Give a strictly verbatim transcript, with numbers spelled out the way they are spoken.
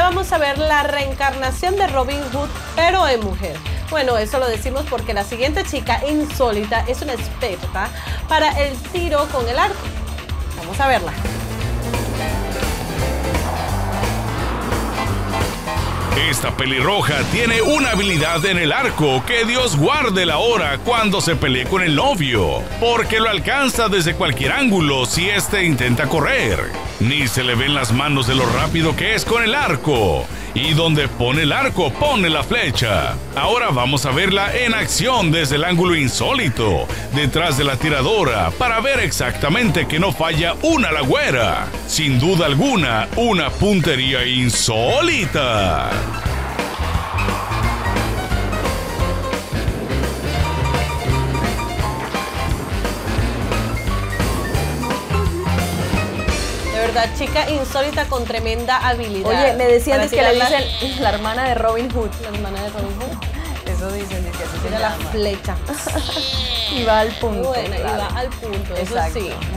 Vamos a ver la reencarnación de Robin Hood, pero en mujer. Bueno, eso lo decimos porque la siguiente chica insólita es una experta para el tiro con el arco. Vamos a verla. Esta pelirroja tiene una habilidad en el arco que Dios guarde la hora cuando se pelee con el novio, porque lo alcanza desde cualquier ángulo si éste intenta correr. Ni se le ven las manos de lo rápido que es con el arco. Y donde pone el arco, pone la flecha. Ahora vamos a verla en acción desde el ángulo insólito, detrás de la tiradora, para ver exactamente que no falla una la güera. Sin duda alguna, una puntería insólita. ¿Verdad? Chica insólita con tremenda habilidad. Oye, me decían Para que le tirar la- dicen la hermana de Robin Hood. La hermana de Robin Hood. Eso dicen, dice que así se Tira la llama. flecha. Y va al punto. Bueno, y claro. va al punto, eso Exacto. sí.